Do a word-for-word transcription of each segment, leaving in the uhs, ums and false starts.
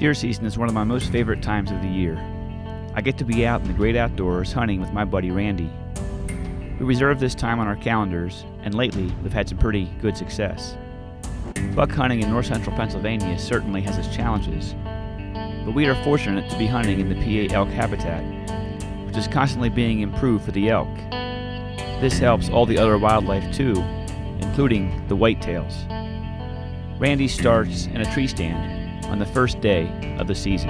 Deer season is one of my most favorite times of the year. I get to be out in the great outdoors hunting with my buddy Randy. We reserve this time on our calendars, and lately we've had some pretty good success. Buck hunting in north central Pennsylvania certainly has its challenges, but we are fortunate to be hunting in the P A elk habitat, which is constantly being improved for the elk. This helps all the other wildlife too, including the whitetails. Randy starts in a tree stand on the first day of the season.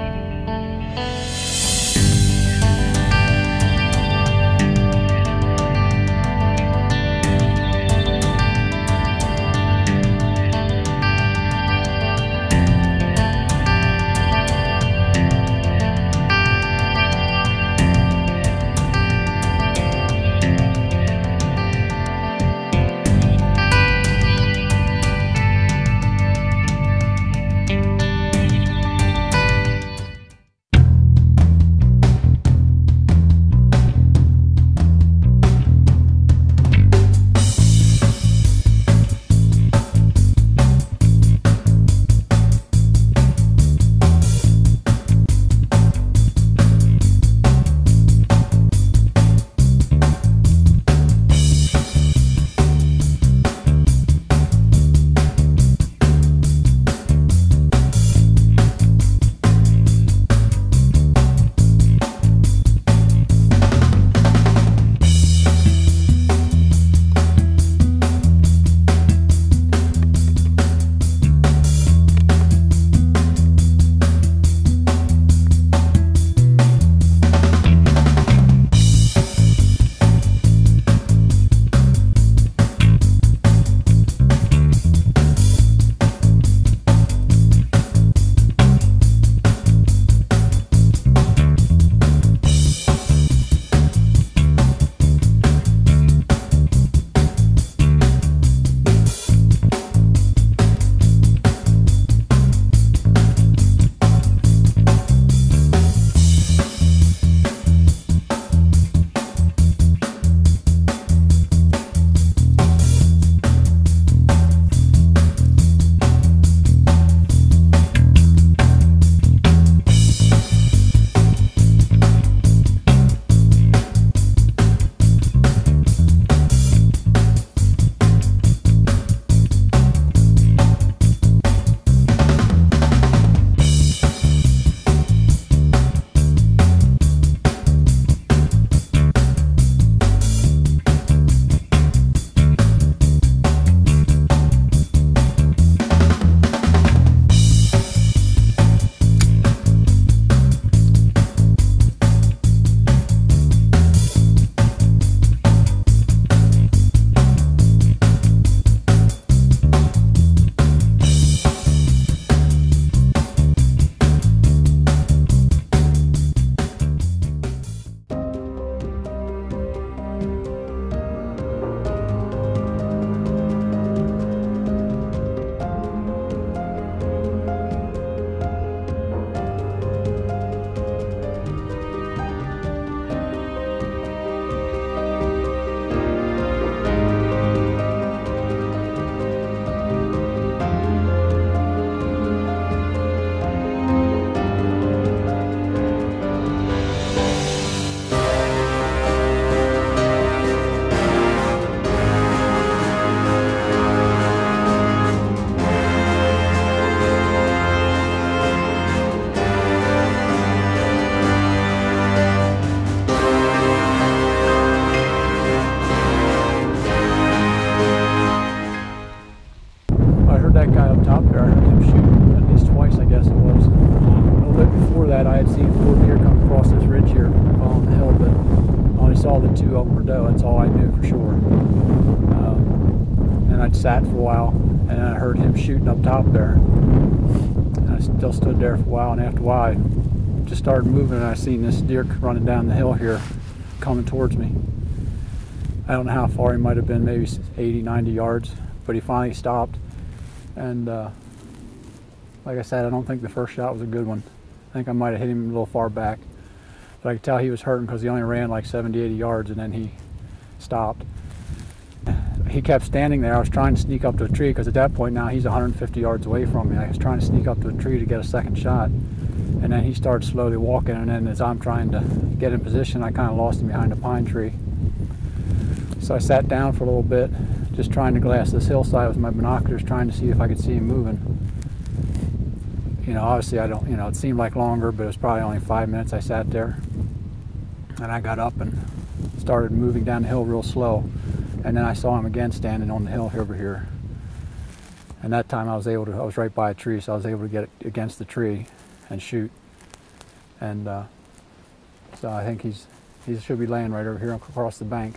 I had seen four deer come across this ridge here following the hill, but I only saw the two of them were doe. That's all I knew for sure. Um, and I sat for a while, and I heard him shooting up top there. And I still stood there for a while, and after a while, I just started moving, and I seen this deer running down the hill here, coming towards me. I don't know how far he might have been, maybe eighty, ninety yards, but he finally stopped. And uh, like I said, I don't think the first shot was a good one. I think I might have hit him a little far back, but I could tell he was hurting because he only ran like seventy, eighty yards, and then he stopped. He kept standing there. I was trying to sneak up to a tree because at that point now he's one hundred fifty yards away from me. I was trying to sneak up to a tree to get a second shot, And then he started slowly walking, and then as I'm trying to get in position, I kind of lost him behind a pine tree. So I sat down for a little bit, just trying to glass this hillside with my binoculars, trying to see if I could see him moving. You know, obviously I don't, you know, it seemed like longer, but it was probably only five minutes I sat there. And I got up and started moving down the hill real slow. And then I saw him again standing on the hill over here. And that time I was able to, I was right by a tree, so I was able to get against the tree and shoot. And uh, so I think he's, he should be laying right over here across the bank.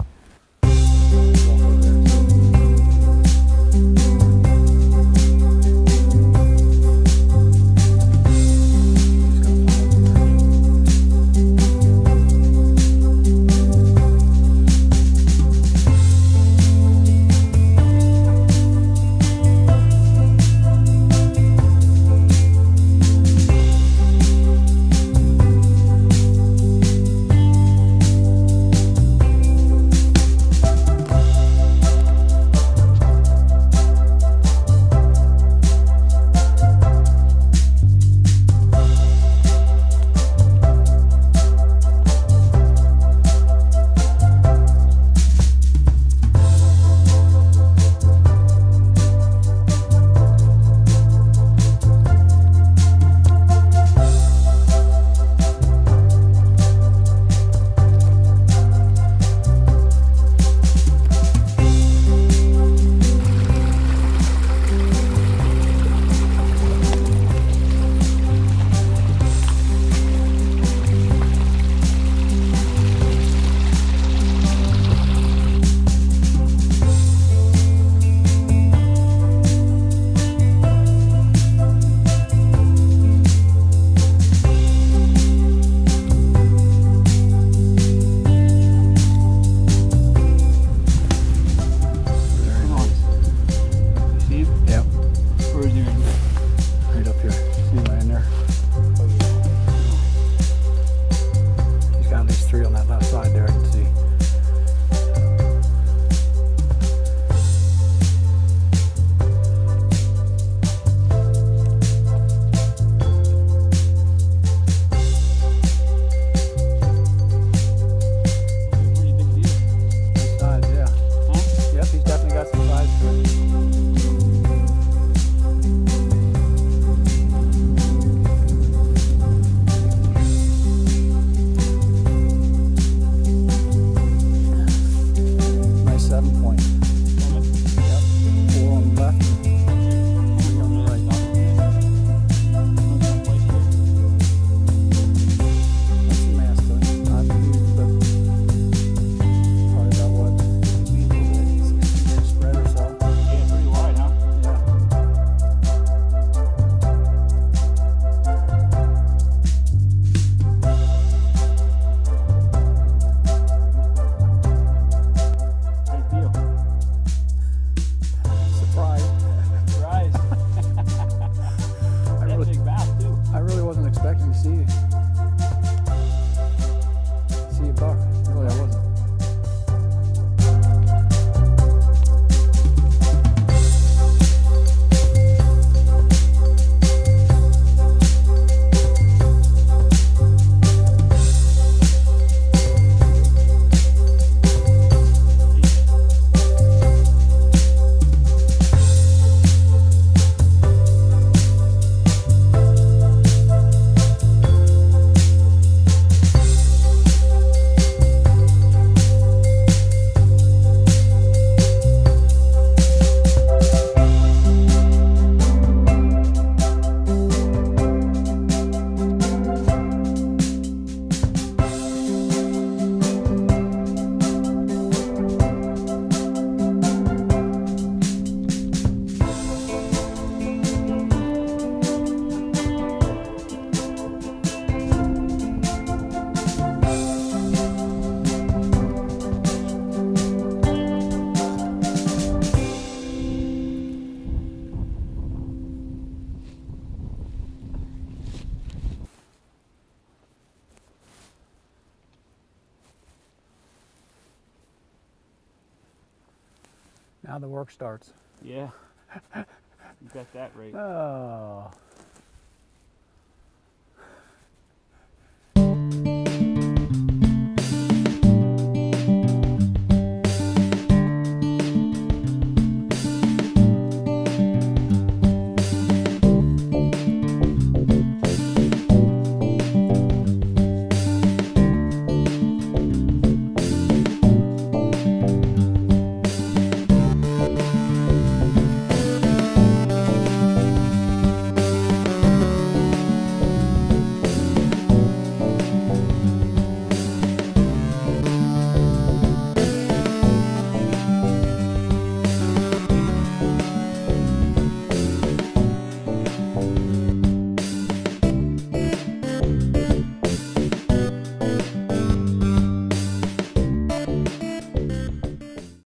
Now the work starts. Yeah, you got that right. Oh.